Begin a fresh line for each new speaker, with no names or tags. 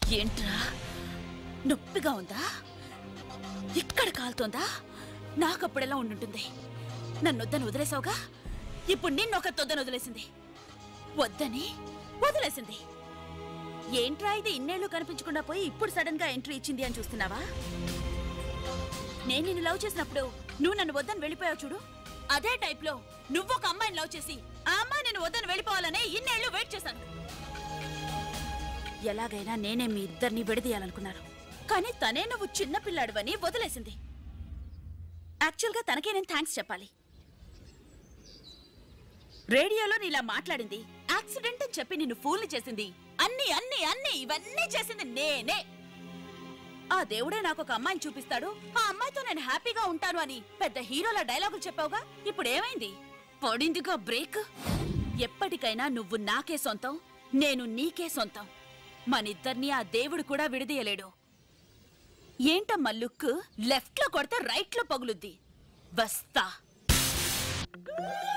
ఏంట్రా నొప్పిగా ఉందా? ఇక్కడ కాలుతోందా? నాకప్పుడెలా ఉండుంటుంది? నన్నొద్దని వదిలేసావుగా, ఇప్పుడు నిన్నొక తొద్దని వదిలేసింది. వద్దని వదిలేసింది. ఏంట్రా ఇది ఇన్నేళ్లు కనిపించకుండా పోయి ఇప్పుడు సడన్ గా ఎంట్రీ ఇచ్చింది అని చూస్తున్నావా? నేను నిన్ను లవ్ చేసినప్పుడు నువ్వు నన్ను వద్దని వెళ్ళిపోయావు చూడు, అదే టైప్ లో నువ్వు ఒక అమ్మాయిని లవ్ చేసి ఆ అమ్మాయి నేను వద్దని వెళ్ళిపోవాలనే ఇన్నేళ్లు వెయిట్ చేశాను. ఎలాగైనా నేనే మీ ఇద్దరిని విడదీయాలనుకున్నాను, కానీ తనే నువ్వు చిన్నపిల్లాడువని వదిలేసింది. యాక్చువల్గా తనకే నేను థ్యాంక్స్ చెప్పాలి. రేడియోలో నీలా మాట్లాడింది, యాక్సిడెంట్ అని చెప్పి నిన్ను ఫూల్ని చేసింది, అన్ని అన్ని అన్ని ఇవన్నీ చేసింది నేనే. ఆ దేవుడే నాకు ఒక అమ్మాయిని చూపిస్తాడు, ఆ అమ్మాయితో నేను హ్యాపీగా ఉంటాను అని పెద్ద హీరోల డైలాగులు చెప్పావుగా, ఇప్పుడు ఏమైంది? పడిందిగా బ్రేక్. ఎప్పటికైనా నువ్వు నాకే సొంతం, నేను నీకే సొంతం. మనిద్దరినీ ఆ దేవుడు కూడా విడదీయలేడు. ఏంటమ్మా లుక్? లెఫ్ట్ లో కొడితే రైట్ లో పగులుద్ది. వస్తా.